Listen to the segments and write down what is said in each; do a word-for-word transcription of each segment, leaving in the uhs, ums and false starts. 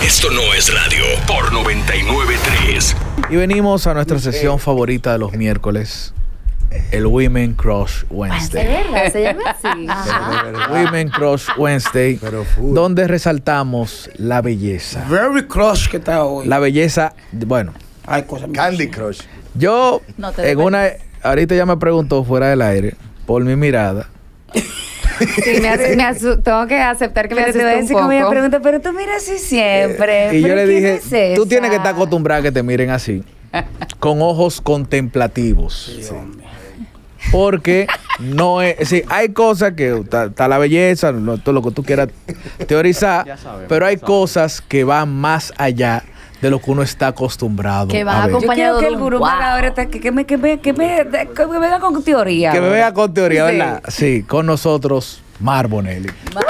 Esto no es radio por noventa y nueve punto tres. Y venimos a nuestra sesión favorita de los miércoles, el Women Crush Wednesday. ¿Es verdad? ¿Se llama así? Ajá. Women Crush Wednesday, donde resaltamos la belleza. Very crush que está hoy. La belleza, bueno. Hay cosas. Candy Crush. Yo, No te en una, ahorita ya me preguntó fuera del aire, por mi mirada. Sí, me asu- me asu- tengo que aceptar que me Pero te voy a asusté un decir como ella poco. pregunta, pero tú miras así siempre. Y yo ¿Pero le quién dije, es esa? tú tienes que estar acostumbrada a que te miren así, con ojos contemplativos. Sí, hombre. Porque no es, sí, hay cosas que está la belleza, no, todo lo que tú quieras teorizar, pero hay cosas que van más allá de lo que uno está acostumbrado Que van a ver. Yo quiero acompañado que de el un gurú wow. me haga ahora que, que, me, que, me, que, me, que me venga con teoría. Que me vea con teoría, Sí. ¿verdad? Sí, con nosotros, Mar Bonelli.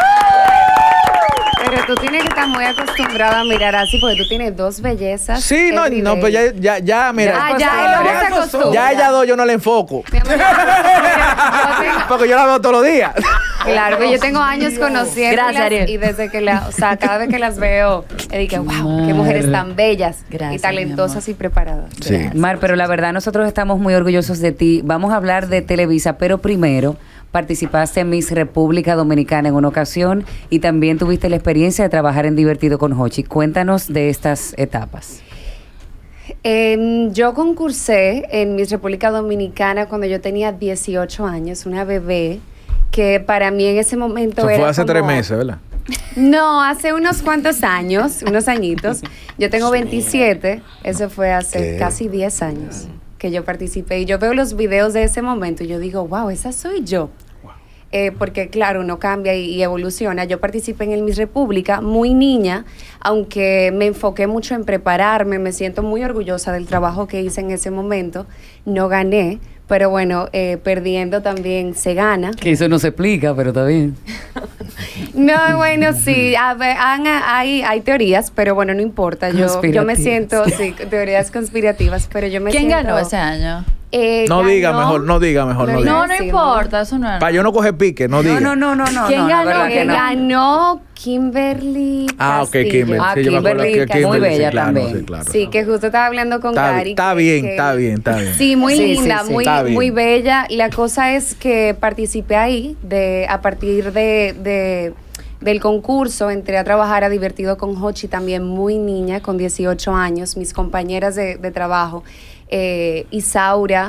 Pero tú tienes que estar muy acostumbrado a mirar así porque tú tienes dos bellezas. Sí, no, everyday. no, pues ya, ya, ya, mira. Ah, ya, el hombre se acostumbra. Ya ella dos yo no le enfoco. Mi amor, yo tengo- Porque yo la veo todos los días. Claro, que yo tengo años conociendo Gracias, Ariel. y desde que la, o sea, cada vez que las veo, eh, digo, wow, qué mujeres tan bellas Gracias, y talentosas y preparadas. Sí. Mar, pero la verdad nosotros estamos muy orgullosos de ti. Vamos a hablar de Televisa, pero primero participaste en Miss República Dominicana en una ocasión y también tuviste la experiencia de trabajar en Divertido con Hochi. Cuéntanos de estas etapas. Eh, yo concursé en Miss República Dominicana cuando yo tenía dieciocho años, una bebé que para mí en ese momento Eso era fue hace como- tres meses, ¿verdad? No, hace unos cuantos años, unos añitos. Yo tengo veintisiete, eso fue hace ¿Qué? casi diez años que yo participé. Y yo veo los videos de ese momento y yo digo, wow, esa soy yo. Eh, porque claro, uno cambia y, y evoluciona. Yo participé en el Miss República muy niña, aunque me enfoqué mucho en prepararme, me siento muy orgullosa del trabajo que hice en ese momento. No gané, pero bueno, eh, perdiendo también se gana. Que eso no se explica, pero está bien. No, bueno, sí, a ver, han- hay, hay teorías, pero bueno, no importa. Yo, yo me Conspirativas. siento, sí, teorías conspirativas, pero yo me ¿Quién siento... ganó ese año? Eh, No ganó- diga mejor, no diga mejor, no No, diga. No, no Sí, importa, eso no es. Para yo no coger pique, no diga. No, no, no, no, no. ¿Quién no, ganó? verdad que Eh, no. Ganó Kimberly Ah, ok, Castillo. Kimberly. Ah, Sí, yo me acuerdo Kimberly, que que muy Kimberly, sí, bella claro, también. sí, claro. Sí, que justo estaba hablando con Está, Gary. está que- bien, que- está bien, está bien. Sí, muy Sí, linda, sí, sí. muy, Está bien. muy bella. La cosa es que participé ahí de, a partir de, de- del concurso. Entré a trabajar a Divertido con Hochi también muy niña, con dieciocho años. Mis compañeras de, de trabajo, eh, Isaura,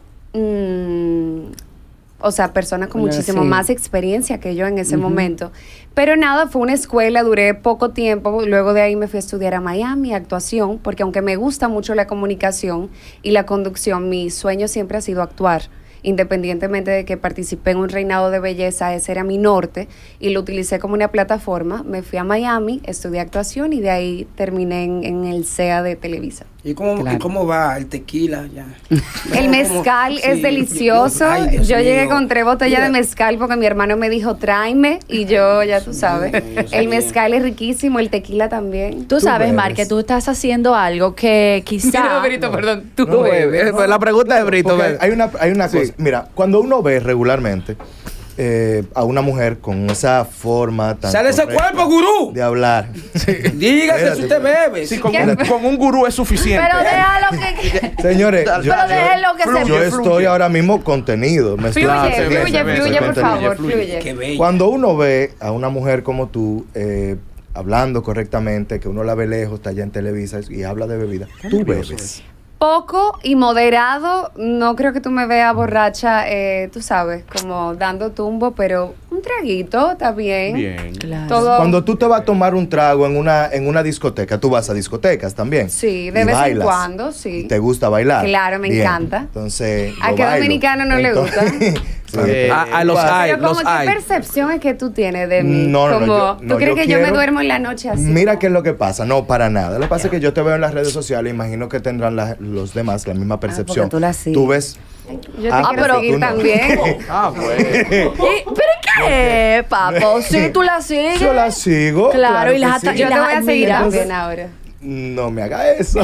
mm, o sea, personas con Bueno, muchísimo sí. más experiencia que yo en ese momento. Pero nada, fue una escuela, duré poco tiempo. Luego de ahí me fui a estudiar a Miami, actuación, porque aunque me gusta mucho la comunicación y la conducción, mi sueño siempre ha sido actuar. Independientemente de que participé en un reinado de belleza, ese era mi norte y lo utilicé como una plataforma. Me fui a Miami, estudié actuación y de ahí terminé en, en el C E A de Televisa. ¿Y cómo, Claro. ¿Y cómo va el tequila ya? El mezcal Sí, es delicioso. Ay, Dios yo llegué mío. con tres botellas de Mira, mezcal porque mi hermano me dijo, tráeme. Y yo, ya tú sabes. Dios El mío. mezcal es riquísimo, el tequila también. Tú sabes, bebes. Mar, que tú estás haciendo algo que quizá... perdón. Tú No, eh, pues la pregunta es Brito. Porque ve. hay una, hay una Sí. cosa. Mira, cuando uno ve regularmente eh, a una mujer con esa forma tan. ¡Sale ese correcta cuerpo, gurú! de hablar. Dígase Espérate. si usted bebe. Sí, con ¿Qué? un, con un gurú es suficiente. Pero déjalo que... Señores, yo, Pero déjelo que yo- se- yo fluye. estoy ahora mismo contenido. Me estoy- Fluye, Claro, se ve, fluye, se ve, fluye, se por ve, favor, fluye, fluye. Qué bello. Cuando uno ve a una mujer como tú eh, hablando correctamente, que uno la ve lejos, está allá en Televisa y habla de bebida, tú bebes. Poco y moderado. No creo que tú me veas borracha, eh, tú sabes, como dando tumbo, pero un traguito está bien. Bien. Claro. Todo. Cuando tú te vas a tomar un trago en una, en una discoteca, tú vas a discotecas también. Sí, de Y vez en bailas. cuando, sí. ¿Y te gusta bailar? Claro, me Bien. encanta. Entonces, ¿A yo qué bailo. dominicano no le gusta? Sí. Eh, A, a los hay, Pero los como, ¿qué hay. percepción es que tú tienes de mí? No, no, no, como, yo- ¿tú no, crees yo que yo me quiero- duermo en la noche así? Mira qué es lo que pasa. No, para nada. Lo que pasa es que yo te veo en las redes sociales, imagino que tendrán la- los demás la misma percepción. porque tú la sigues. Tú ves. Yo te Ah, quiero pero seguir tú no. también. Ah, pues. ¿Y- ¿Pero qué, papo? Si tú la sigues... Yo la sigo. Claro, y las que ata- sí. Yo te voy a seguir admiras. también ahora. No me haga eso.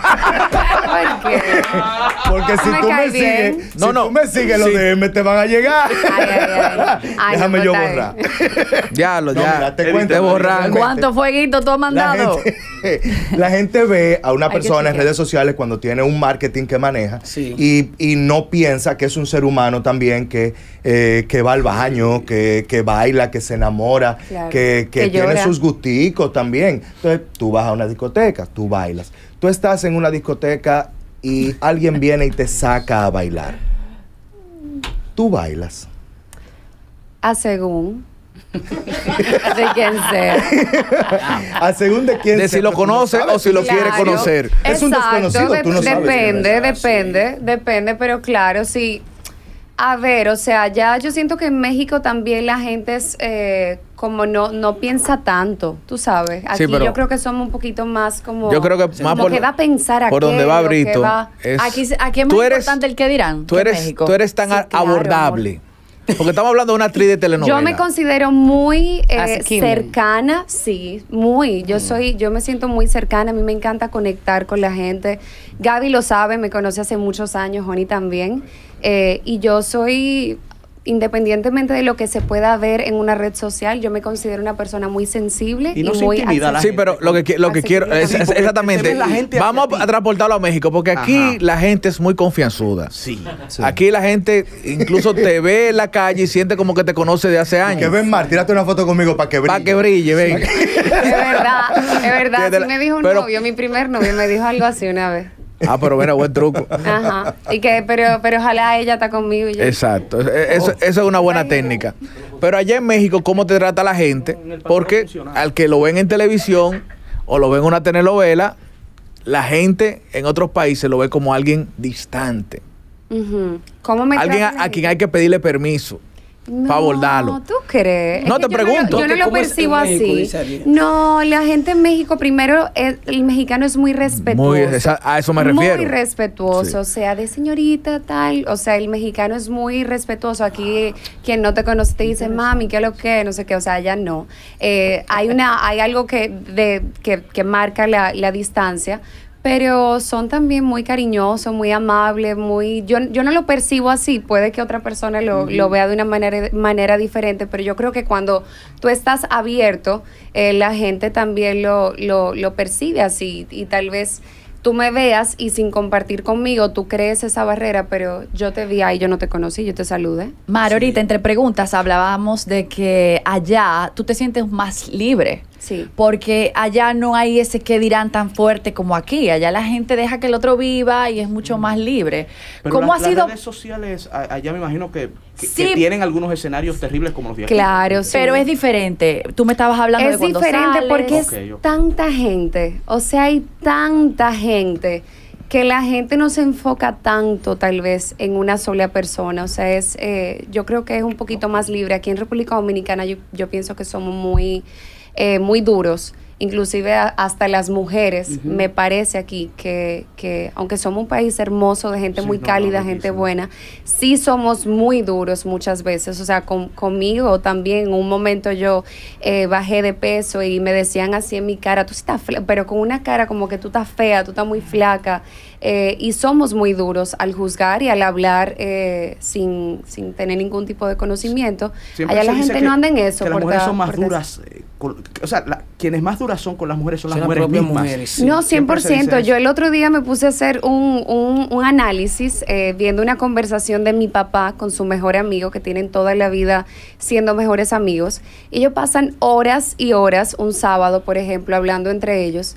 ¿Por qué? Porque si Me tú cae me bien. sigues, No, si no. tú me sigues, los Sí. D M te van a llegar. Ay, ay, ay. Ay, Déjame no, yo está borrar. Ya lo, No, ya. mira, te Te cuento, borran. realmente. ¿Cuántos fueguitos tú has La mandado? gente, la gente ve a una Hay que persona en chequear. redes sociales cuando tiene un marketing que maneja Sí. y, y no piensa que es un ser humano también que, eh, que va al baño, que, que baila, que se enamora, Claro. que, que Que tiene llora. sus gusticos también. Entonces tú vas a una discoteca, tú bailas. Tú estás en una discoteca y alguien viene y te saca a bailar. Tú bailas. A según. De quien sea. A según de quién De si sea, lo pues, tú no conoce sabes o si lo si- quiere Claro. conocer. Es un Exacto, desconocido, de- tú no sabes quién Depende, es. depende, depende, pero claro, sí. A ver, o sea, ya yo siento que en México también la gente es eh, como no, no piensa tanto, tú sabes. Aquí Sí, pero- yo creo que somos un poquito más como. Yo creo que como más por- que va a pensar por donde va aquello, que Brito, va- es- Aquí, aquí es más Tú eres- importante el que dirán. Tú que eres, México. tú eres tan Sí, a- claro, abordable. Porque estamos hablando de una actriz de telenovela. Yo me considero muy eh, Asequible. cercana, sí, muy. Yo soy, yo me siento muy cercana. A mí me encanta conectar con la gente. Gaby lo sabe, me conoce hace muchos años, Joni también. Eh, y yo soy, independientemente de lo que se pueda ver en una red social, yo me considero una persona muy sensible Y y, no se muy intimida la Sí, gente. pero lo que, qui- lo que quiero es, Sí, es- porque exactamente. te ve la gente hacia Vamos ti. a transportarlo a México, porque aquí Ajá. la gente es muy confianzuda. Sí. Sí. Aquí la gente incluso te ve en la calle y siente como que te conoce de hace Que años. ven, Mar, tírate una foto conmigo para que brille. Para que brille, ven. Es verdad, es verdad. Que de Sí la- me dijo un pero- novio, mi primer novio me dijo algo así una vez. Ah, pero mira, buen truco. Ajá. Y que, pero, pero ojalá ella está conmigo y yo. Exacto. E- Eso, eso es una buena técnica. Pero allá en México, ¿cómo te trata la gente? Porque al que lo ven en televisión o lo ven en una telenovela, la gente en otros países lo ve como alguien distante. Ujú. ¿Cómo me Alguien trata la a, a quien gente? hay que pedirle permiso para abordarlo. No, ¿tú crees? No, Es te que yo pregunto. No, yo no lo ¿Cómo es en percibo México, así. dice Ariel? No, la gente en México, primero, es- el mexicano es muy respetuoso. Muy, esa- a eso me refiero. Muy respetuoso, Sí. o sea, de señorita, tal. O sea, el mexicano es muy respetuoso. Aquí, quien no te conoce te dice, mami, ¿qué es lo que? No sé qué, o sea, allá no. Eh, hay, una, hay algo que, de, que, que marca la, la distancia. Pero son también muy cariñosos, muy amables, muy... Yo, yo no lo percibo así, puede que otra persona lo, lo vea de una manera, manera diferente, pero yo creo que cuando tú estás abierto, eh, la gente también lo, lo, lo percibe así y tal vez tú me veas y sin compartir conmigo tú crees esa barrera, pero yo te vi ahí, yo no te conocí, yo te saludé. Mar, ahorita entre preguntas hablábamos de que allá tú te sientes más libre. Sí. Porque allá no hay ese que dirán tan fuerte como aquí. Allá la gente deja que el otro viva y es mucho más libre. Pero ¿Cómo la- ha las sido? redes sociales, a- allá me imagino que, que- Sí. que tienen algunos escenarios terribles como los de aquí. Claro, sí. Pero es diferente. Tú me estabas hablando de Es cuando diferente sales. porque Ok, es ok. tanta gente, o sea, hay tanta gente que la gente no se enfoca tanto tal vez en una sola persona, o sea, es, eh, yo creo que es un poquito más libre. Aquí en República Dominicana yo, yo pienso que somos muy, eh, muy duros. Inclusive a- hasta las mujeres, me parece aquí que, que aunque somos un país hermoso, de gente Sí, muy no, cálida, no, gente bellísimo. buena, sí somos muy duros muchas veces. O sea, con- conmigo también en un momento yo eh, bajé de peso y me decían así en mi cara, tú sí estás flaca, pero con una cara como que tú estás fea, tú estás muy flaca. Eh, y somos muy duros al juzgar y al hablar eh, sin, sin tener ningún tipo de conocimiento. Siempre Allá se la dice gente que- no anda en eso. Que las por mujeres ta- son más por ta- duras. eh, con- o sea, la- quienes más duras son con las mujeres son las Son las mujeres propias mismas. mujeres, sí. No, cien por Siempre se ciento. dice Yo eso. el otro día me puse a hacer un, un, un análisis eh, viendo una conversación de mi papá con su mejor amigo, que tienen toda la vida siendo mejores amigos. Y ellos pasan horas y horas, un sábado, por ejemplo, hablando entre ellos.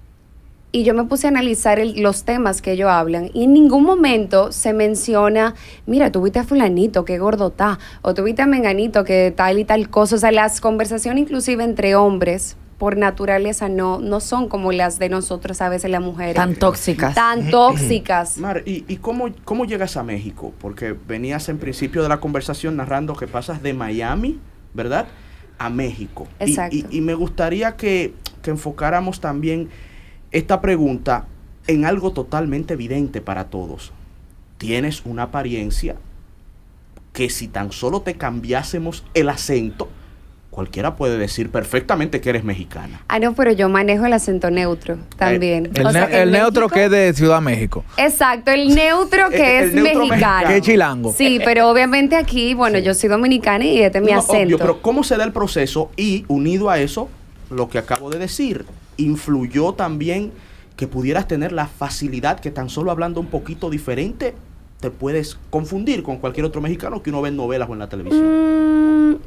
Y yo me puse a analizar el- los temas que ellos hablan y en ningún momento se menciona, mira, tú viste a fulanito, qué gordo está, o tú viste a menganito, que tal y tal cosa. O sea, las conversaciones inclusive entre hombres, por naturaleza, no, no son como las de nosotros, a veces las mujeres. Tan tóxicas. Tan tóxicas. Mar, ¿y, y cómo, cómo llegas a México? Porque venías en principio de la conversación narrando que pasas de Miami, ¿verdad?, a México. Y- Exacto. Y, y me gustaría que, que enfocáramos también esta pregunta en algo totalmente evidente para todos. Tienes una apariencia que si tan solo te cambiásemos el acento, cualquiera puede decir perfectamente que eres mexicana. Ah, no, pero yo manejo el acento neutro también. El, O sea, ne- el en neutro México- que es de Ciudad México. Exacto, el neutro que El- es el neutro mexicano. mexicano. Que es chilango. Sí, pero obviamente aquí, bueno, yo soy dominicana y este es mi No, acento. obvio, pero ¿cómo se da el proceso? Y unido a eso, lo que acabo de decir, influyó también que pudieras tener la facilidad que tan solo hablando un poquito diferente te puedes confundir con cualquier otro mexicano que uno ve en novelas o en la televisión. Mm,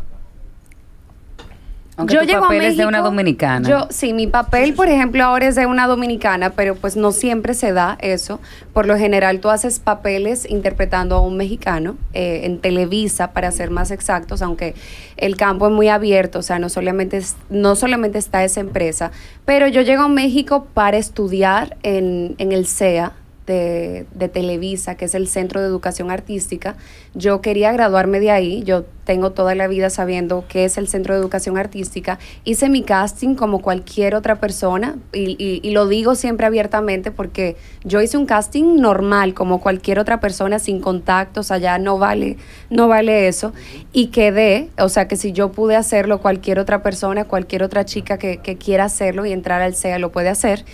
Aunque tu papel es de una dominicana. Yo, sí, mi papel, por ejemplo, ahora es de una dominicana, pero pues no siempre se da eso. Por lo general, tú haces papeles interpretando a un mexicano eh, en Televisa, para ser más exactos, aunque el campo es muy abierto, o sea, no solamente, es- no solamente está esa empresa. Pero yo llego a México para estudiar en, en el C E A. De, de Televisa, que es el Centro de Educación Artística. Yo quería graduarme de ahí. Yo tengo toda la vida sabiendo qué es el Centro de Educación Artística. Hice mi casting como cualquier otra persona y, y- y lo digo siempre abiertamente porque yo hice un casting normal como cualquier otra persona, sin contactos, allá no vale, no vale eso. Y quedé, o sea que si yo pude hacerlo, cualquier otra persona, cualquier otra chica que, que quiera hacerlo y entrar al C E A lo puede hacer.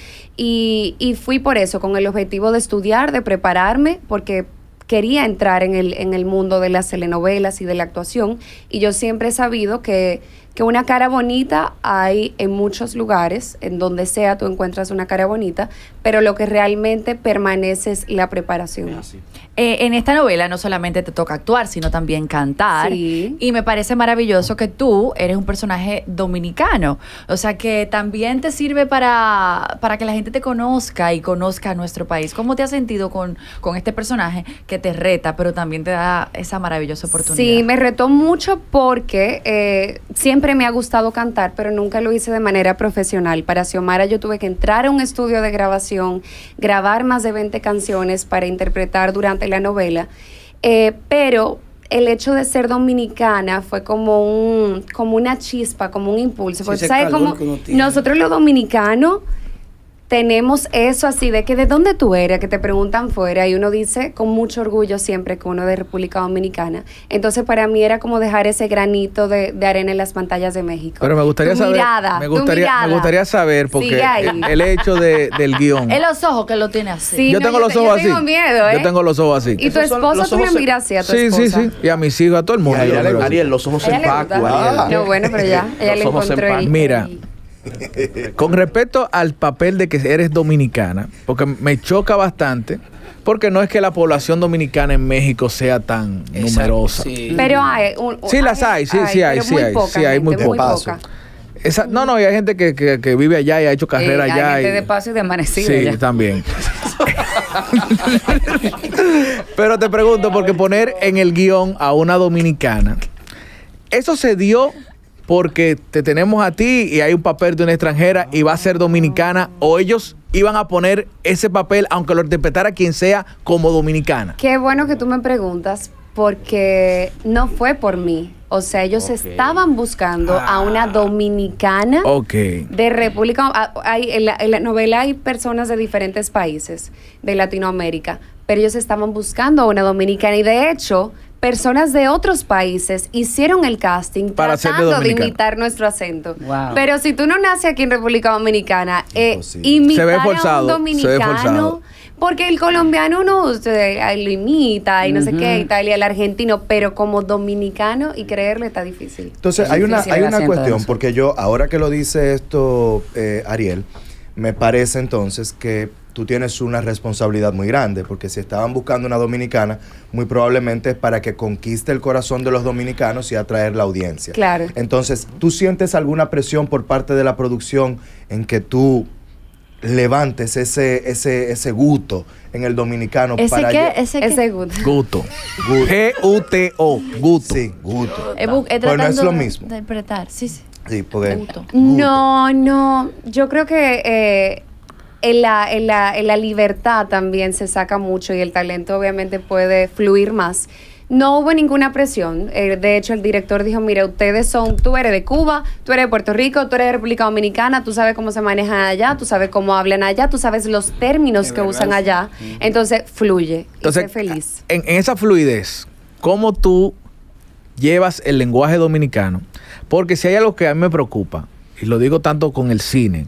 Y, y fui por eso, con el objetivo de estudiar, de prepararme, porque quería entrar en el, en el mundo de las telenovelas y de la actuación. Y yo siempre he sabido que, que una cara bonita hay en muchos lugares, en donde sea tú encuentras una cara bonita, pero lo que realmente permanece es la preparación. Es así. Eh, en esta novela no solamente te toca actuar, sino también cantar. Sí. Y me parece maravilloso que tú eres un personaje dominicano. O sea, que también te sirve para, para que la gente te conozca y conozca a nuestro país. ¿Cómo te has sentido con, con este personaje que te reta, pero también te da esa maravillosa oportunidad? Sí, me retó mucho porque eh, siempre me ha gustado cantar, pero nunca lo hice de manera profesional. Para Xiomara yo tuve que entrar a un estudio de grabación, grabar más de veinte canciones para interpretar durante la novela, eh, pero el hecho de ser dominicana fue como un como una chispa, como un impulso. Sí, Porque ese ¿sabes calor cómo? que uno tiene. Nosotros los dominicanos tenemos eso así de que de dónde tú eres, que te preguntan fuera y uno dice con mucho orgullo siempre que uno es de República Dominicana. Entonces para mí era como dejar ese granito de, de arena en las pantallas de México. Pero me gustaría Tu saber. mirada, me tu gustaría, mirada. me gustaría saber, porque Sigue ahí. el, el hecho de, del guión. Es los ojos que lo tiene así. Sí, yo no, tengo yo los te- ojos yo así. tengo miedo, ¿eh? Yo tengo los ojos así. Y tu Esos son- esposa, los tú le ojos se- miras así a tu Sí, sí, esposa. sí. Y a mis hijos, a todo el mundo. Ariel, yo lo miro así. Ariel, los ojos ¿A en ella le Paco, gusta? Ariel. No, bueno, pero ya, ella Los le ojos en encontró el... Paco. Mira, el- con respecto al papel de que eres dominicana, porque me choca bastante, porque no es que la población dominicana en México sea tan Exacto, numerosa. sí. Pero hay... un- Sí las hay, sí, sí hay, pero sí muy hay, poca sí hay, muy gente, muy poca. poca. Esa- no, no, y hay gente que, que, que vive allá y ha hecho carrera Eh, allá. hay gente y- de paso y de amanecido Sí, ya. también. Pero te pregunto, porque poner en el guión a una dominicana, ¿eso se dio porque te tenemos a ti y hay un papel de una extranjera y va a ser dominicana, o ellos iban a poner ese papel, aunque lo interpretara quien sea, como dominicana? Qué bueno que tú me preguntas, porque no fue por mí. O sea, ellos Ok. estaban buscando a una dominicana Ok. de República. a- Hay, en, la, en la novela hay personas de diferentes países de Latinoamérica, pero ellos estaban buscando a una dominicana y de hecho personas de otros países hicieron el casting Para ser de tratando de dominicano. imitar nuestro acento. Wow. Pero si tú no naces aquí en República Dominicana, eh, Imposible. imitar Se ve a forzado, un se ve dominicano, forzado. porque el colombiano no se- ahí lo imita y no sé Ujú. qué y tal, y el argentino, pero como dominicano y creerle está difícil. Entonces, Es hay una, difícil hay el una acento de cuestión, nosotros. porque yo, ahora que lo dice esto, eh, Ariel, me parece entonces que tú tienes una responsabilidad muy grande, porque si estaban buscando una dominicana, muy probablemente es para que conquiste el corazón de los dominicanos y atraer la audiencia. Claro. Entonces, ¿tú sientes alguna presión por parte de la producción en que tú levantes ese, ese, ese gusto en el dominicano ¿Ese para qué? lle- ¿Ese qué? Ese good. Gusto. Gusto. G U T O. Gusto. Sí, gusto. Eh, bu- eh, Pues no es tratando lo de mismo. interpretar, sí, sí. Sí, porque Gusto. No, no. Yo creo que eh, en, la, en, la, en la libertad también se saca mucho y el talento obviamente puede fluir más. No hubo ninguna presión. Eh, de hecho, el director dijo, mira, ustedes son, tú eres de Cuba, tú eres de Puerto Rico, tú eres de República Dominicana, tú sabes cómo se manejan allá, tú sabes cómo hablan allá, tú sabes los términos Es que verdad, usan sí. allá. Entonces, fluye Entonces, y sé feliz. En, en esa fluidez, ¿cómo tú llevas el lenguaje dominicano Porque si hay algo que a mí me preocupa, y lo digo tanto con el cine,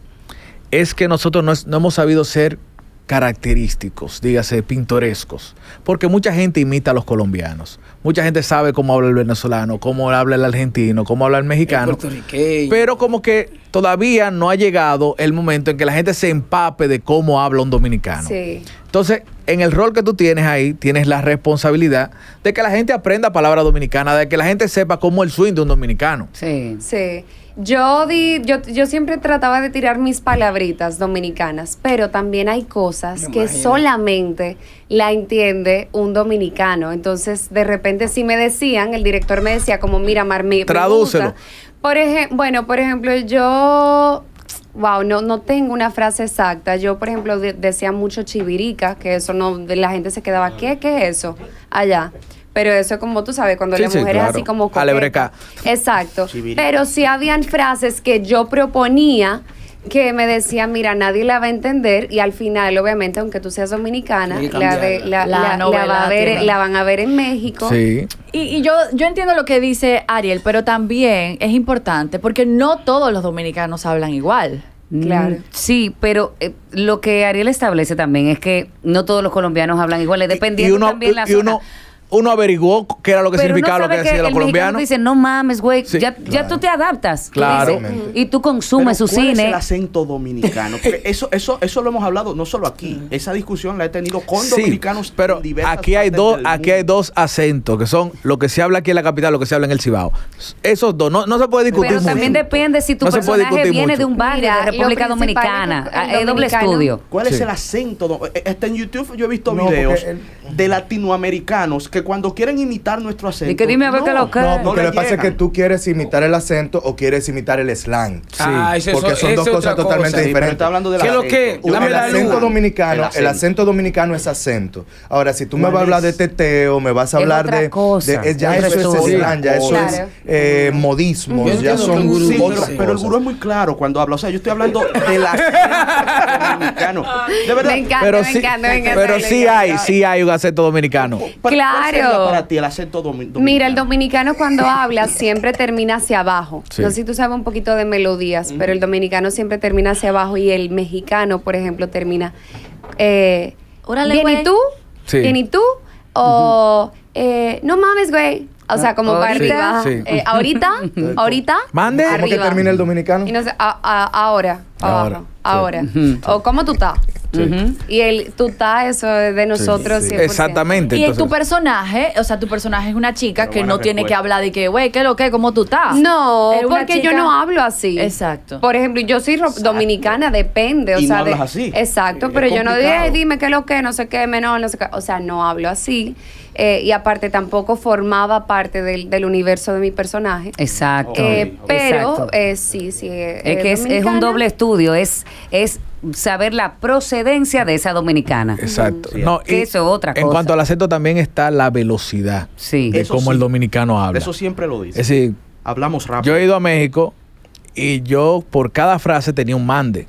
es que nosotros no, es- no hemos sabido ser característicos, dígase, pintorescos. Porque mucha gente imita a los colombianos. Mucha gente sabe cómo habla el venezolano, cómo habla el argentino, cómo habla el mexicano. El puertorriqueño. Pero como que todavía no ha llegado el momento en que la gente se empape de cómo habla un dominicano. Sí. Entonces, en el rol que tú tienes ahí, tienes la responsabilidad de que la gente aprenda palabras dominicanas, de que la gente sepa cómo el swing de un dominicano. Sí. Sí. Yo, di, yo, yo siempre trataba de tirar mis palabritas dominicanas, pero también hay cosas Me que imagino. solamente la entiende un dominicano. Entonces, de repente, si me decían, el director me decía como, mira, Mar, me, me Tradúcelo. gusta. Por ejemplo, bueno, por ejemplo, yo... Wow, no, no tengo una frase exacta. Yo, por ejemplo, de- decía mucho chivirica, que eso no, la gente se quedaba, ¿qué? ¿Qué es eso? Allá. Pero eso, como tú sabes, cuando Sí, la sí, mujer es claro. así como coqueta. Alebreca. Exacto. Chivirica. Pero sí habían frases que yo proponía que me decían, mira, nadie la va a entender y al final, obviamente, aunque tú seas dominicana, Hay que la, de- cambiarla. la, La la- la novela va a ver, tiene. la van a ver en México. Sí. Y, y yo, yo entiendo lo que dice Ariel, pero también es importante porque no todos los dominicanos hablan igual. Claro. Mm, sí, pero eh, lo que Ariel establece también es que no todos los colombianos hablan iguales, dependiendo y uno, también la y uno, zona. uno averiguó qué era lo que Pero significaba no lo que sabe decían los el mexicano colombianos. te dice, no mames, güey, Sí, ya, ya tú te adaptas. Tú Claro. dices, y tú consumes Pero su ¿cuál es cine. el acento dominicano? Porque eso, eso, eso lo hemos hablado no solo aquí. Esa discusión la he tenido con Sí, dominicanos. pero en diversas aquí hay partes dos, del aquí hay mundo. dos acentos que son lo que se habla aquí en la capital, lo que se habla en el Cibao. Esos dos, no, no se puede discutir Pero mucho. también depende si tu No se puede personaje discutir viene mucho. de un barrio Mira, de República lo principal Dominicana. es que el Es doble dominicano- estudio. ¿Cuál es Sí. el acento? do- eh, Está en YouTube, yo he visto No, videos porque de latinoamericanos que cuando quieren imitar nuestro acento. Y que dime a ver qué lo que- No, No porque le lo que pasa es llegan. que tú quieres imitar el acento o quieres imitar el slang. Ah, ese es Porque o- son ese dos es cosas otra totalmente cosa. Sí, pero diferentes. está hablando del ¿Qué es lo acento. que? Yo- Dame el la acento luz. dominicano, El el acento dominicano es acento. Ahora, si tú me ¿Cuál vas a hablar de es? teteo, me vas a Es hablar otra de, cosa, de- es- ya otro eso es estudio. slang, ya eso Claro. es eh, modismos, Yo ya entiendo son que el gurú- Sí, pero, otras pero el cosas. gurú es muy claro cuando habla. O sea, yo estoy hablando del acento dominicano. De verdad. Me encanta, Pero me sí, encanta, me encanta. pero me sí encanta. hay, sí hay un acento dominicano. ¿Cuál- cuál Claro. sería para ti el acento domi- dominicano? Mira, el dominicano cuando habla siempre termina hacia abajo. Sí. No sé si tú sabes un poquito de melodías, pero el dominicano siempre termina hacia abajo y el mexicano, por ejemplo, termina... Eh, Órale, ¿Bien y güey. tú? Sí. ¿Bien y tú? O eh, no mames, güey. O sea, como para Ahorita. arriba. Sí. Eh, ahorita, ahorita. Mande. ¿Cómo que arriba. termina el dominicano? Y no sé, a- a- ahora, Ahora, abajo, sí. ahora. O ¿cómo tú estás? Ujú. Y el tú estás, eso es de nosotros sí. cien por ciento. Exactamente. Y en tu entonces- personaje, o sea, tu personaje es una chica Pero que buena no tiene que respuesta. hablar de que, güey, ¿qué es lo que? ¿Cómo tú estás? No, Es una porque yo chica- no hablo así. Exacto. Por ejemplo, yo soy ro- dominicana, depende. O Y no sea, de- hablas así. Exacto, Es pero yo no digo, complicado. "Ay, dime qué es lo que, no sé qué, menor, no sé qué. O sea, no hablo así. Eh, y aparte tampoco formaba parte del, del universo de mi personaje. Exacto. Eh, pero Exacto. eh, sí, sí. eh, Es que es, es un dominicana. doble estudio, es, es saber la procedencia de esa dominicana. Exacto. Sí. No, Que y eso es otra En cosa. cuanto al acento también está la velocidad Sí. de Eso cómo sí. el dominicano habla. Eso siempre lo dice. Es decir, Hablamos rápido. yo he ido a México y yo por cada frase tenía un mande.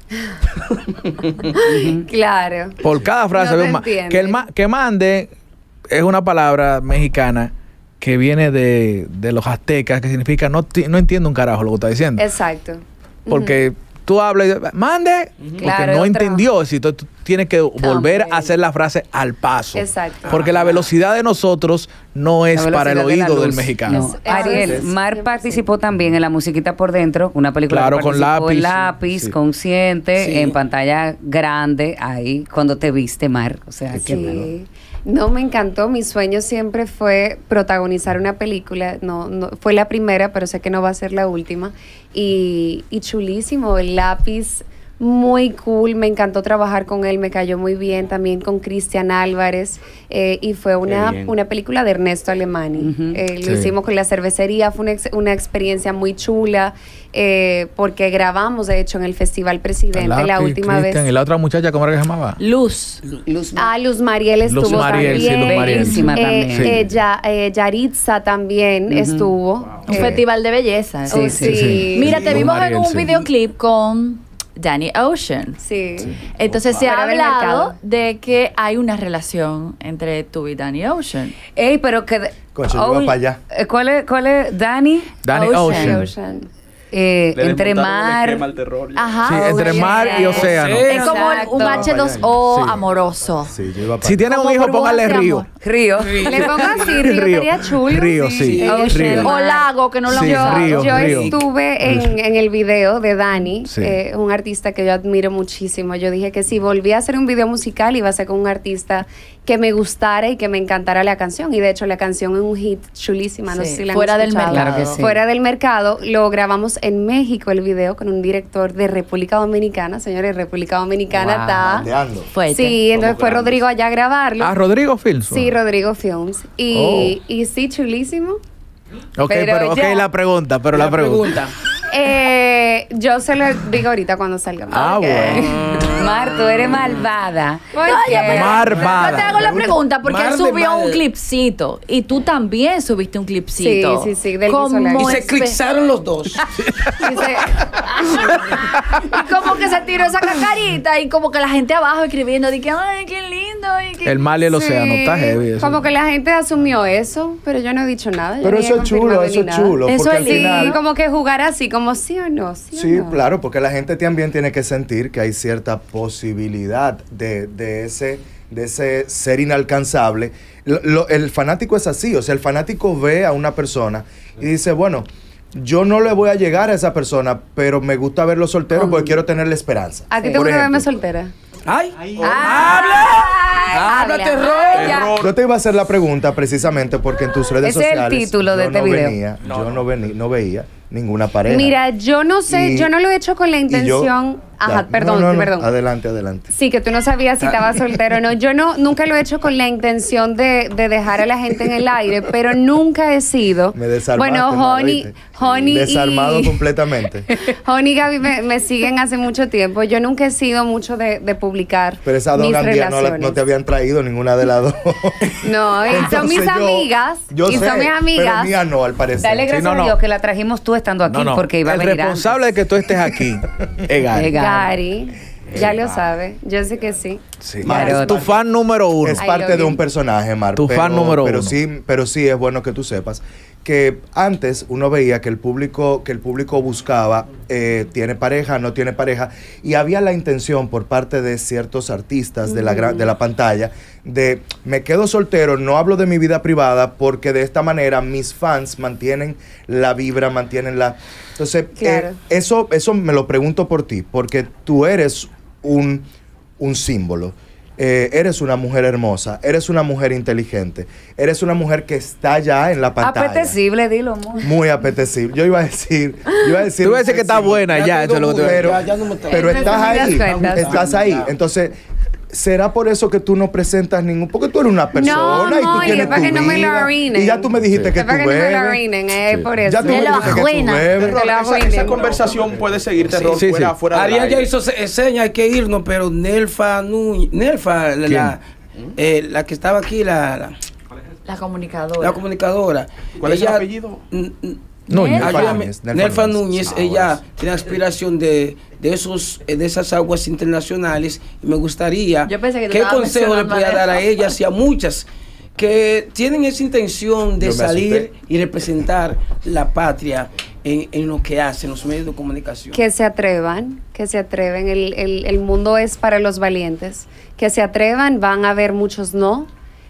Claro. Por cada frase No había te un ma- entiende. que el ma- que mande es una palabra mexicana que viene de, de los aztecas, que significa no, ti- no entiendo un carajo lo que está diciendo. Exacto. Porque tú hablas y dices, mande, porque Claro, no otra- entendió. Si tú, tú tienes que volver Ok. a hacer la frase al paso. Exacto. Porque la velocidad de nosotros no es La para el velocidad de la oído del luz. mexicano. No. Eso- Ariel, eso es Mar cien por ciento. participó también en La Musiquita por Dentro, una película Claro, que con participó en lápiz, lápiz, sí. consciente, Sí. en pantalla grande, ahí, cuando te viste, Mar. O sea, qué bueno. Sí. No, me encantó. Mi sueño siempre fue protagonizar una película. No, no fue la primera, pero sé que no va a ser la última. Y, y chulísimo, el lápiz, muy cool. Me encantó trabajar con él, me cayó muy bien. También con Cristian Álvarez. eh, y fue una, bien. una película de Ernesto Alemani. Ujú. Eh, lo Sí. hicimos con la cervecería. Fue una, ex- una experiencia muy chula. eh, porque grabamos, de hecho, en el Festival Presidente la Lápiz, última Cristian, vez. Y la otra muchacha, ¿cómo era que se llamaba? Luz. Ah, Luz Mariel estuvo Luz Mariel, sí, también. Luz Mariel. Bellísima Eh, también. Sí. eh, Ya- eh, Yaritza también Ujú. estuvo. Un Eh, festival de belleza. oh, Sí, sí, sí. sí. Mira, Sí, te Luz vimos Mariel, en un sí. videoclip con Danny Ocean. Sí. Entonces se ha Fuera del hablado mercado. de que hay una relación entre tú y Danny Ocean. Ey, pero que... Concho, yo iba Oy- para allá. eh, ¿Cuál es? ¿Cuál es? ¿Danny? Danny Ocean. Ocean. Ocean. Eh, Le entre desmontaron el mar... esquema al terror. Ajá. Sí, entre Ocean. mar y océano. Sí. Es como un Exacto. H dos O Sí. amoroso. Sí, yo iba para Si tienen un Como hijo, burbujas póngale de río. amor. Río. Le pongo así, Río, sería chulo. Río, sí. Sí. Río. O lago, que no lo Sí, han río. usado. Yo estuve en, en el video de Dani, Sí. eh, un artista que yo admiro muchísimo. Yo dije que si volví a hacer un video musical iba a ser con un artista que me gustara y que me encantara la canción. Y de hecho la canción es un hit chulísima. No Sí, sé si la han fuera del escuchado. mercado. Claro que sí. Fuera del mercado. Lo grabamos en México el video con un director de República Dominicana. Señores, República Dominicana está... Bandeando. Fuerte. Sí, entonces Somos fue grandes. Rodrigo allá a grabarlo. Ah, Rodrigo Films. Sí, Rodrigo Films. Y, y sí, chulísimo. Ok, Pero pero, ok, ya. la pregunta, pero la, pregunta. Eh, yo se lo digo ahorita cuando salga. Ah, Ok. bueno. Mar, tú eres malvada. ¿Por No, qué? ya, pero- Marvada. Yo te hago la pregunta porque Mar él de subió mal. un clipcito y tú también subiste un clipcito. Sí, sí, sí, del Como Solar. Y se espe- clixaron los dos. Dice, Y como que se tiró esa cacarita y como que la gente abajo escribiendo, de que, ay, qué lindo. Y qué... El mar y el océano, sí, está heavy. eso. como que la gente asumió eso, pero yo no he dicho nada. yo Pero ni he eso es chulo, confirmado eso ni es nada. chulo. Eso porque es al Sí, final, como que jugar así, como sí o no, sí, sí, o no. claro, porque la gente también tiene que sentir que hay cierta posibilidad de, de ese de ese ser inalcanzable. Lo- lo- el fanático es así, o sea, el fanático ve a una persona y dice, bueno, yo no le voy a llegar a esa persona, pero me gusta verlo soltero porque quiero tenerle esperanza. ¿A ti te Por gusta verme ejemplo, soltera? ¡Ay! Ay, ¡Habla, terror! Ya. Yo te iba a hacer la pregunta precisamente porque en tus redes Ese es el sociales título de yo este no video. venía, yo no, vení- no veía ninguna pareja. Mira, yo no sé, Y- yo no lo he hecho con la y yo- intención. Ajá, Da- perdón, no, no, no, perdón. Adelante, adelante. Sí, que tú no sabías si estaba soltero o no. Yo no, nunca lo he hecho con la intención de, de dejar a la gente en el aire, pero nunca he sido. Me desarmaste, Bueno, hermano, Honey, ¿viste? Honey Desarmado y completamente. Honey y Gaby me, me siguen hace mucho tiempo. Yo nunca he sido mucho de, de publicar Pero esas dos mis gandías no, la- relaciones. no te habían traído ninguna de las dos. No, y son Entonces mis yo- amigas. yo y sé, son mis amigas. Pero mía no, al parecer. Dale gracias no, no. a Dios que la trajimos tú estando aquí No, no. porque iba a El venir responsable de que tú estés aquí es Gary. Es Gary. Gary, ya lo sabe. Yo sé que sí. Sí. Mar, Es tu fan número uno. Es I parte love de you. un personaje, Mar. Tu pero, fan número pero uno. Sí, pero sí es bueno que tú sepas que antes uno veía que el público, que el público buscaba, eh, tiene pareja, no tiene pareja, y había la intención por parte de ciertos artistas de la, gra- de la pantalla de me quedo soltero, no hablo de mi vida privada, porque de esta manera mis fans mantienen la vibra, mantienen la... Entonces, Claro. eh, eso, eso me lo pregunto por ti, porque tú eres un, un símbolo. Eh, eres una mujer hermosa, eres una mujer inteligente, eres una mujer que está ya en la pantalla. Apetecible, dilo, amor. Muy apetecible. Yo iba a decir, yo iba a decir, Tú ibas a decir que está buena ya, Ya eso es lo que te tengo pero, Ya, ya no me está- pero En estás resumidas ahí, cuentas. estás ahí. Entonces, ¿será por eso que tú no presentas ningún? Porque tú eres una persona No, y tú no, y tienes es para tu que no me lo vida. arruinen. Y ya tú me dijiste Sí. que Es tú para que no me lo bebes. arruinen, es Sí. por eso. Ya tú Me me lo dijiste que tú arruinan. bebes. Te la esa, arruinen. esa conversación puede seguir terror Sí, fuera, sí. fuera del Ariel ya aire. hizo se- señas, hay que irnos, pero Nelfa Núñez, Nelfa, la, la, eh, la que estaba aquí, la, la, La comunicadora. la comunicadora. ¿Cuál es el Ella- apellido? n- n- Núñez. Nelfa Ayúdame. Núñez, Nelfa Nelfa Núñez. Núñez, Ah, ella bueno. tiene aspiración de, de esos eh, de esas aguas internacionales y me gustaría Yo pensé que tú qué estabas consejo le mencionando podía a dar a Nelfa. ellas y a muchas que tienen esa intención de Yo me salir asusté. y representar la patria en, en lo que hacen los medios de comunicación. Que se atrevan, que se atreven. El, el, el mundo es para los valientes. Que se atrevan, van a haber muchos no,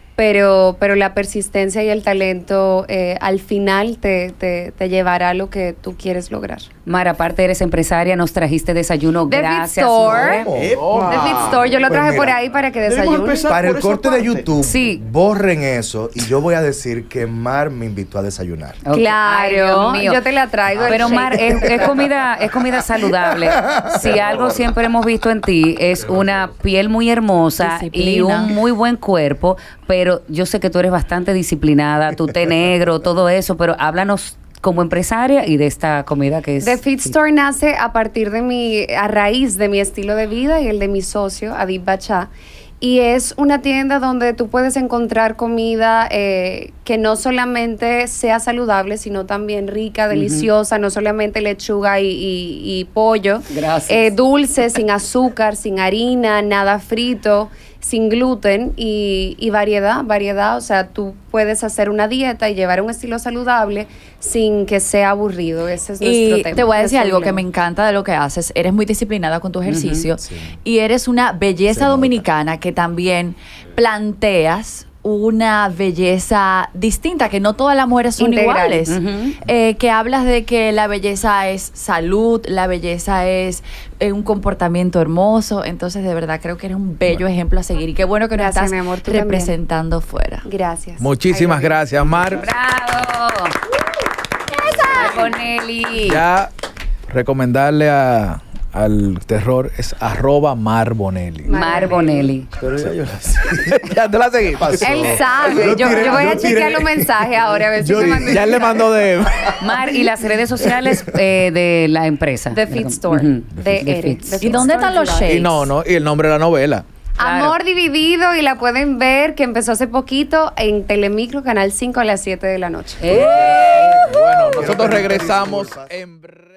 pero, pero la persistencia y el talento eh, al final te, te, te llevará a lo que tú quieres lograr. Mar, aparte eres empresaria, nos trajiste desayuno. The Fit Gracias. Store. More. Epa. The Fit Store, yo lo Pues traje mira, por ahí para que debemos desayune. empezar Para por el esa corte de parte. YouTube, Sí. borren eso y yo voy a decir que Mar me invitó a desayunar. Ok. Ay, Claro, Dios mío. yo te la traigo. el Pero shake. Mar, es, es comida, es comida saludable. Si algo siempre hemos visto en ti es una piel muy hermosa y Disciplina. un muy buen cuerpo, pero yo sé que tú eres bastante disciplinada, tu té negro, todo eso, pero háblanos como empresaria y de esta comida que es... The Fit sí. Store nace a partir de mi, a raíz de mi estilo de vida y el de mi socio, Adib Bachá. Y es una tienda donde tú puedes encontrar comida eh, que no solamente sea saludable, sino también rica, deliciosa, uh-huh. no solamente lechuga y, y, y pollo. Gracias. Eh, dulce, sin azúcar, sin harina, nada frito, sin gluten y, y variedad, variedad. O sea, tú puedes hacer una dieta y llevar un estilo saludable sin que sea aburrido. Ese es nuestro y tema. te voy a decir algo lema. que me encanta de lo que haces. Eres muy disciplinada con tu ejercicio Uh-huh. Sí. y eres una belleza Se dominicana que también planteas una belleza distinta, que no todas las mujeres son Integral. iguales. Uh-huh. Eh, que hablas de que la belleza es salud, la belleza es eh, un comportamiento hermoso. Entonces, de verdad, creo que eres un bello ejemplo a seguir. Y qué bueno que nos Gracias, estás mi amor, tú representando fuera. Gracias. Muchísimas Ay, gracias, Mar. ¡Bravo! ¡Esa! Bonelli. Ya recomendarle a, al terror es arroba Mar Bonelli. Mar Bonelli. Pero ya yo la sé. Ya te la seguí. Pasó. Él sabe. Yo Yo, tiré- yo voy a yo tiré- chequear los mensajes ahora a ver si Yo- me mandó. ya él le mandó de... Mar y las redes sociales eh, de la empresa. The Fit Store. Ujú. De The Ere. Fit. The ¿Y Fit dónde Store están los July. shades? Y no, no, y el nombre de la novela. Claro. Amor Dividido y la pueden ver que empezó hace poquito en Telemicro, Canal cinco a las siete de la noche. Eh. Bueno, nosotros regresamos en breve.